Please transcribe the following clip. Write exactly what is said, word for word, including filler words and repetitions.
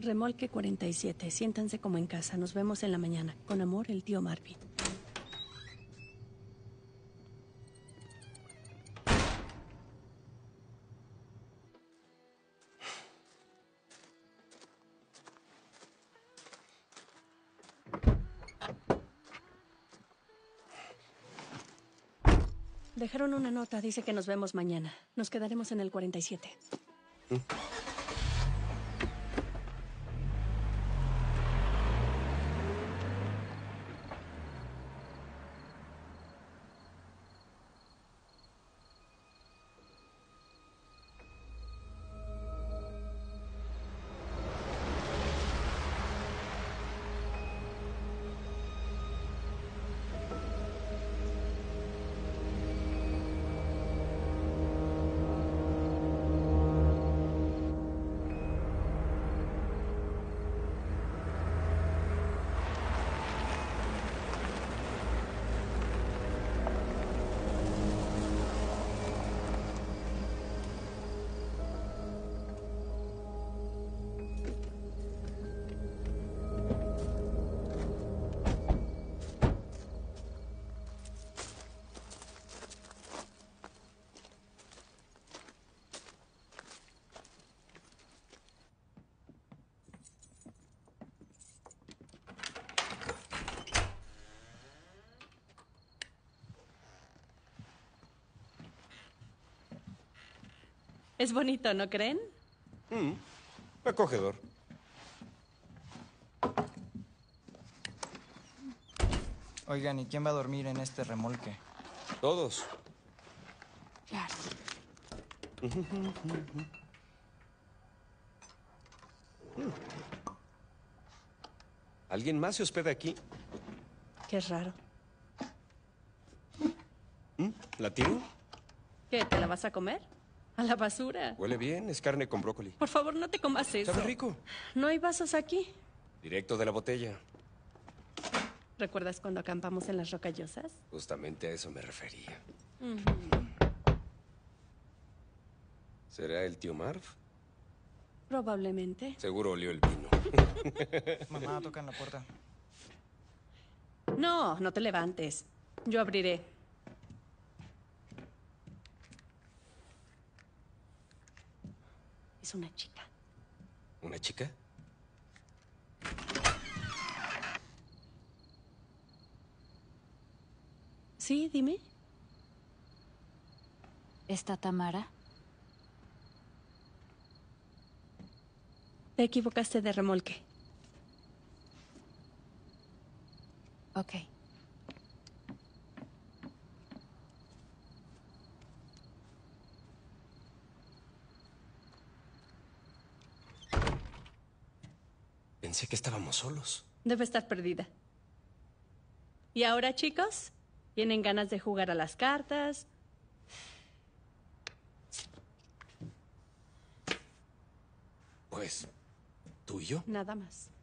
Remolque cuarenta y siete. Siéntanse como en casa. Nos vemos en la mañana. Con amor, el tío Marvin. Dejaron una nota. Dice que nos vemos mañana. Nos quedaremos en el cuarenta y siete. ¿Mm? Es bonito, ¿no creen? Mm, acogedor. Oigan, ¿y quién va a dormir en este remolque? Todos. Claro. ¿Alguien más se hospeda aquí? Qué raro. ¿Mm? ¿La tiro? ¿Qué, te la vas a comer? A la basura. Huele bien, es carne con brócoli. Por favor, no te comas eso. ¿Sabe rico? ¿No hay vasos aquí? Directo de la botella. ¿Recuerdas cuando acampamos en las Rocallosas? Justamente a eso me refería. Uh-huh. ¿Será el tío Marv? Probablemente. Seguro olió el vino. Mamá, toca en la puerta. No, no te levantes. Yo abriré. Es una chica. ¿Una chica? Sí, dime. ¿Está Tamara? Te equivocaste de remolque. Ok. Pensé que estábamos solos. Debe estar perdida. ¿Y ahora, chicos? ¿Tienen ganas de jugar a las cartas? Pues, ¿tú y yo? Nada más.